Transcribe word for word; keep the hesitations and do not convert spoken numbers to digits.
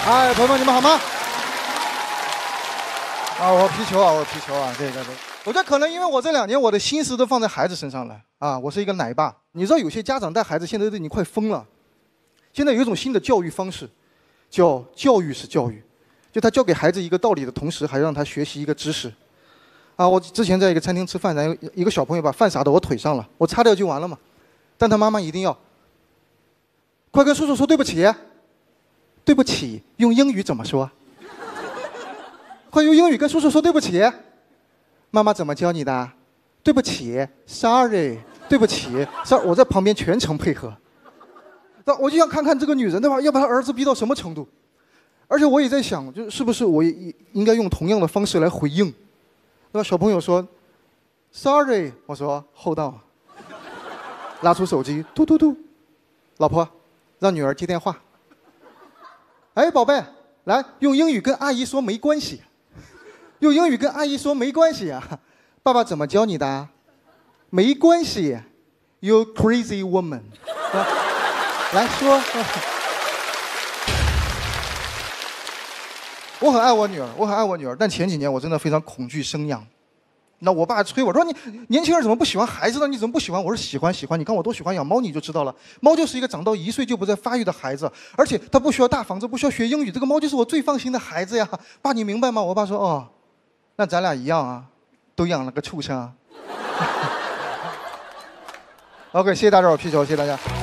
哎，朋友们，你们好吗？啊，我皮球啊，我皮球啊，这个这个，我觉得可能因为我这两年我的心思都放在孩子身上了啊，我是一个奶爸。你知道有些家长带孩子现在都已经快疯了。现在有一种新的教育方式，叫教育式教育，就他教给孩子一个道理的同时，还让他学习一个知识。啊，我之前在一个餐厅吃饭，然后一个小朋友把饭洒到我腿上了，我擦掉就完了嘛，但他妈妈一定要，快跟叔叔说对不起。对不起，用英语怎么说？快用英语跟叔叔说对不起。妈妈怎么教你的？对不起 ，sorry， 对不起 ，sorry， 我在旁边全程配合。那我就想看看这个女人对吧，要把她儿子逼到什么程度？而且我也在想，就是不是我也应该用同样的方式来回应？对吧？小朋友说 ，sorry， 我说 hold on， 拉出手机，嘟嘟嘟，老婆，让女儿接电话。哎，宝贝，来用英语跟阿姨说没关系，用英语跟阿姨说没关系啊。爸爸怎么教你的？没关系 ，You crazy woman。来说，我很爱我女儿，我很爱我女儿，但前几年我真的非常恐惧生养。那我爸催我说：“你年轻人怎么不喜欢孩子呢？你怎么不喜欢？”我说：“喜欢，喜欢。你看我多喜欢养猫，你就知道了。猫就是一个长到一岁就不再发育的孩子，而且它不需要大房子，不需要学英语。这个猫就是我最放心的孩子呀，爸，你明白吗？”我爸说：“哦，那咱俩一样啊，都养了个畜生啊。”OK， 谢谢大家，我啤酒，谢谢大家。